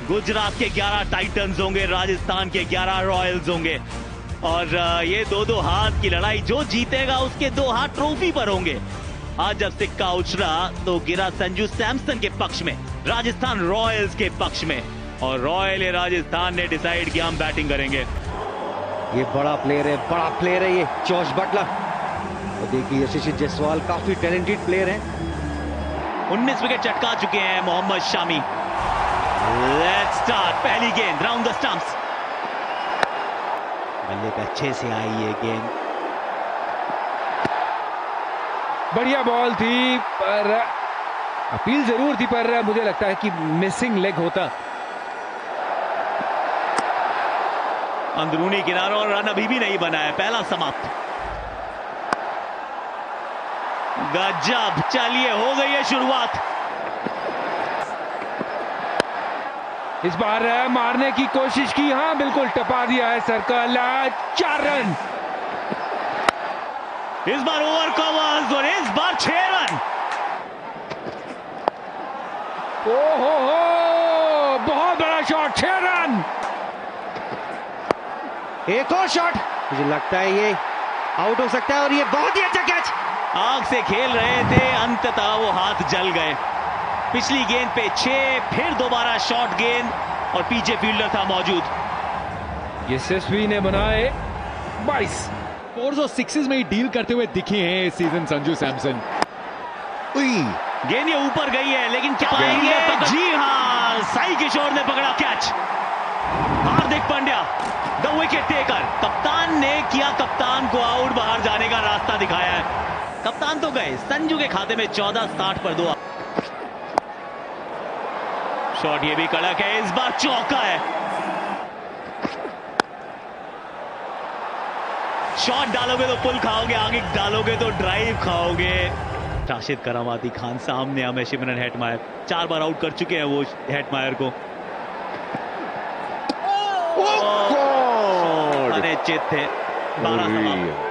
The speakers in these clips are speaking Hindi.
गुजरात के 11 टाइटंस होंगे, राजस्थान के 11 रॉयल्स होंगे और ये दो हाथ की लड़ाई, जो जीतेगा उसके 2 हाथ ट्रॉफी पर होंगे। आज जब सिक्का उछला तो गिरा संजू सैमसन के पक्ष में, राजस्थान रॉयल्स के पक्ष में, और रॉयल राजस्थान ने डिसाइड किया हम बैटिंग करेंगे। ये बड़ा प्लेयर है ये जॉश बटलर। और देखिए यशस्वी जायसवाल काफी टैलेंटेड प्लेयर है। 19 विकेट चटका चुके हैं मोहम्मद शामी। Let's start. पहली गेंद राउंड द स्टंप्स। बल्ले पे अच्छे से आई ये गेंद, बढ़िया बॉल थी पर अपील जरूर थी, पर मुझे लगता है कि मिसिंग लेग होता। अंदरूनी किनारों और रन अभी भी नहीं बना है। पहला समाप्त। गजब, चलिए हो गई है शुरुआत। इस बार मारने की कोशिश की, हाँ बिल्कुल टपा दिया है सर्कल। 4 रन। इस बार ओवर कवर्स और इस बार 6 रन। ओहो हो, बहुत बड़ा शॉट, 6 रन। एक और शॉट, मुझे लगता है ये आउट हो सकता है और ये बहुत ही अच्छा कैच। आग से खेल रहे थे, अंततः वो हाथ जल गए। पिछली गेंद पे 6, फिर दोबारा शॉर्ट गेंद और पीछे फील्डर था मौजूद। यशस्वी ने बनाए 22। 4s और 6s में ही डील करते हुए दिखे हैं इस सीजन संजू सैमसन। गेंद ये ऊपर गई है लेकिन क्या पाएंगे? जी हाँ, साई किशोर ने पकड़ा catch. Hardik Pandya the wicket taker. कप्तान ने किया कप्तान को आउट, बाहर जाने का रास्ता दिखाया है। कप्तान तो गए। संजू के खाते में 14-60 पर 2। शॉट ये भी कड़क है, इस बार चौका है। शॉट डालोगे तो पुल खाओगे, आगे डालोगे तो ड्राइव खाओगे। राशिद करामाती खान सामने, हमें शिमरन हेटमायर 4 बार आउट कर चुके हैं वो हेटमायर को। अनिश्चित थे। 12 समाप्त।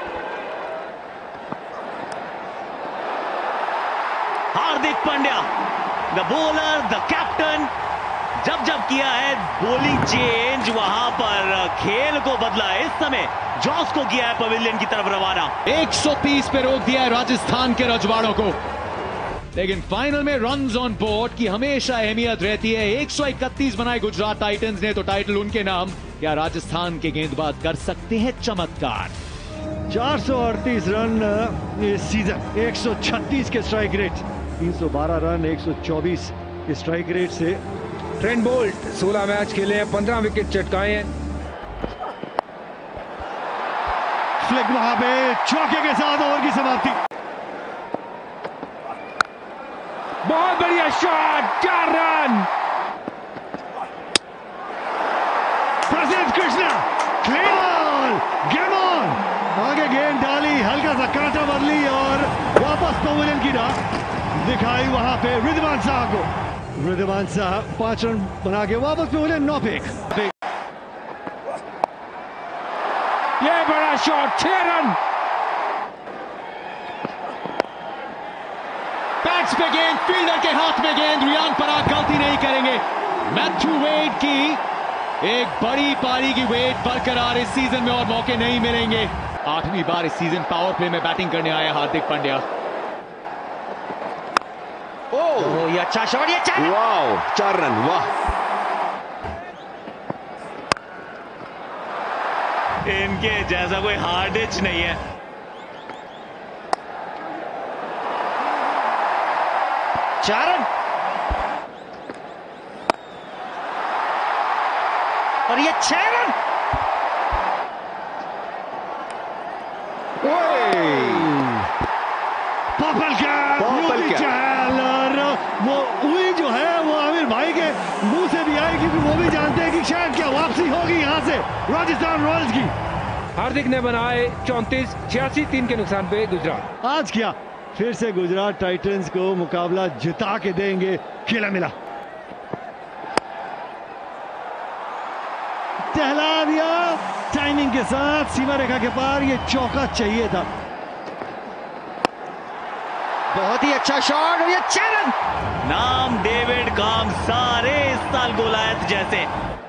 Hardik Pandya the bowler, the captain, जब किया है बॉलिंग चेंज, वहां पर खेल को बदला है। इस समय जॉस को किया है पवेलियन की तरफ रवाना। 130 पे रोक दिया है राजस्थान के रजवाड़ों को, लेकिन फाइनल में रन्स ऑन बोर्ड की हमेशा अहमियत रहती है। 131 बनाए गुजरात टाइटंस ने, तो टाइटल उनके नाम। क्या राजस्थान के गेंदबाज कर सकते हैं चमत्कार? 438 रन इस सीजन, 136 के स्ट्राइक रेट, 312 रन 124 के स्ट्राइक रेट से। ट्रेंट बोल्ट 16 मैच खेले हैं, 15 विकेट चटकाए हैं। फ्लिक वहां पे चौके के साथ ओवर की समाप्ति। बहुत बढ़िया शॉट, 4 रन। प्रसिद्ध कृष्णा, गेम ऑन। आगे गेंद डाली, हल्का सा कांटा बदली और वापस पवेलियन की राह दिखाई वहां पे रिद्धमान शाह को। रिद्धमान शाह 5 रन बना के वापस पवेलियन 9 पे। ये बड़ा शॉट, 6 रन। बैट्स पे गेंद, फील्डर के हाथ में गेंद। रियान पराग गलती नहीं करेंगे। मैथ्यू वेड की एक बड़ी पारी की वेट बरकरार इस सीजन में और मौके नहीं मिलेंगे। 8वीं बार इस सीजन पावर प्ले में बैटिंग करने आया हार्दिक पांड्या। ओह ये अच्छा शॉट, ये 4 रन। वाह, 4 रन, वाह। इनके जैसा कोई हार्ड हिच नहीं है। चार रन और ये 6 रन। पर्पल कैप और वो हुई जो है वो आमिर भाई के मुंह से भी आई, क्योंकि वो भी जानते हैं कि शायद क्या वापसी होगी यहां से राजस्थान रॉयल्स की। हार्दिक ने बनाए 34, 86, 3 के नुकसान पे गुजरात। आज क्या फिर से गुजरात टाइटंस को मुकाबला जिता के देंगे खेला मिला। टहला दिया टाइमिंग के साथ, सीमा रेखा के पार, ये चौका चाहिए था। बहुत ही अच्छा शॉट और ये 6 रन। नाम डेविड काम सारे इस साल गोलायत जैसे।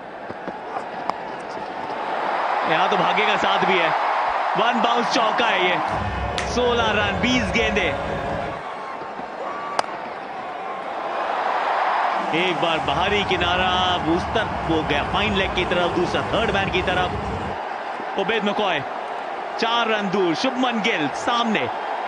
यहां तो भाग्य का साथ भी है। 1 बाउंस चौका है ये। 16 रन 20 गेंदे। एक बार बाहरी किनारा, बूस्टर वो गया फाइन लेग की तरफ, दूसरा थर्ड मैन की तरफ। उबैद मकॉय 4 रन दूर। शुभमन गिल सामने,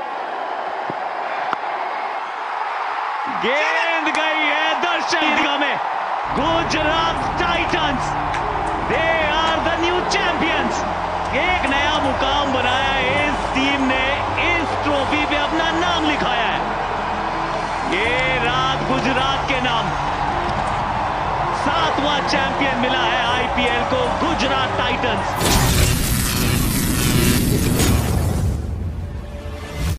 गेंद गई है दर्शक में। Gujarat Titans, they are the new champions. एक नया मुकाम बनाया है इस टीम ने, इस ट्रॉफी पे अपना नाम लिखाया है। ये रात गुजरात के नाम। 7वां चैंपियन मिला है आईपीएल को गुजरात टाइटंस।